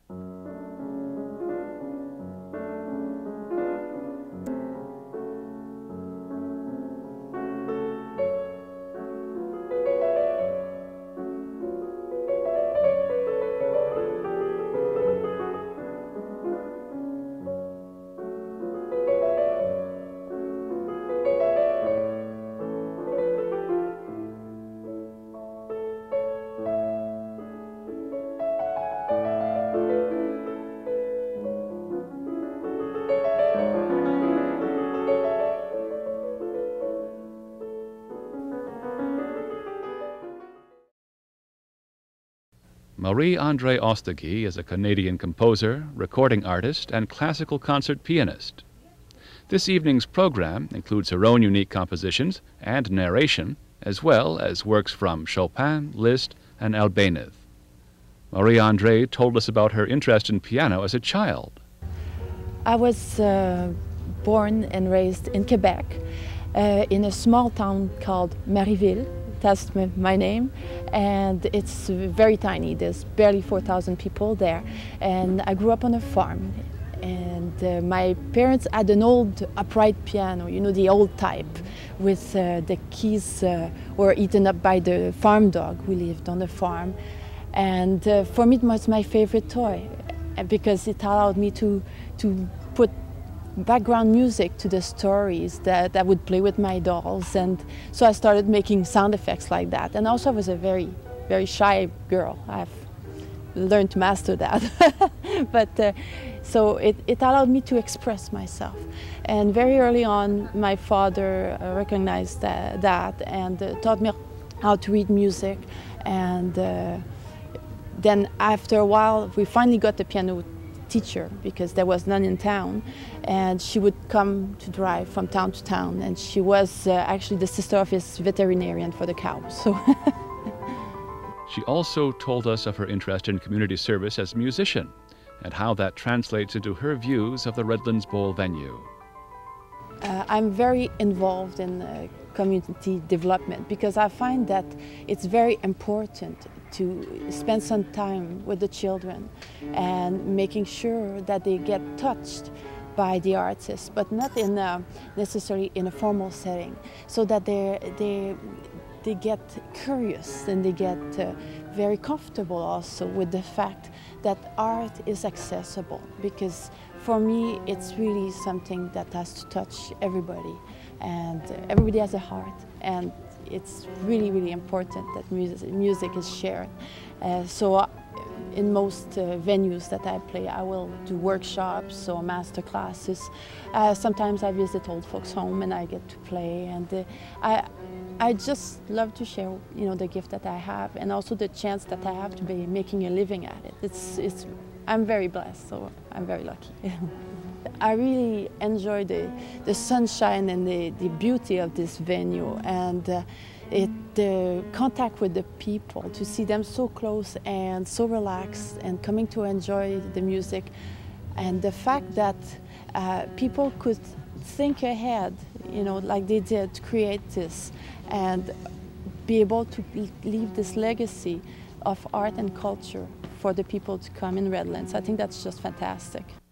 Marie-Andrée Ostagui is a Canadian composer, recording artist, and classical concert pianist. This evening's program includes her own unique compositions and narration, as well as works from Chopin, Liszt, and Albéniz. Marie-Andrée told us about her interest in piano as a child. I was born and raised in Quebec, in a small town called Marieville. That's my name, and it's very tiny. There's barely 4,000 people there, and I grew up on a farm. And my parents had an old upright piano, you know, the old type, with the keys were eaten up by the farm dog. We lived on the farm, and for me it was my favorite toy because it allowed me to put background music to the stories that I would play with my dolls, and so I started making sound effects like that. And also I was a very, very shy girl. I've learned to master that. But so it allowed me to express myself. And very early on, my father recognized that and taught me how to read music. And then after a while, we finally got the piano teacher because there was none in town, and she would come to drive from town to town, and she was actually the sister of his veterinarian for the cows. So. She also told us of her interest in community service as a musician and how that translates into her views of the Redlands Bowl venue. I'm very involved in community development because I find that it's very important to spend some time with the children and making sure that they get touched by the artists, but not in necessarily in a formal setting, so that they get curious and they get very comfortable also with the fact that art is accessible, because for me it's really something that has to touch everybody, and everybody has a heart, and it's really, really important that music is shared. So in most venues that I play, I will do workshops or master classes. Sometimes I visit old folks' home and I get to play, and I just love to share, you know, the gift that I have, and also the chance that I have to be making a living at it. I'm very blessed, so I'm very lucky. I really enjoy the sunshine and the beauty of this venue, and the contact with the people, to see them so close and so relaxed and coming to enjoy the music, and the fact that people could think ahead, you know, like they did, to create this and be able to leave this legacy of art and culture for the people to come in Redlands. I think that's just fantastic.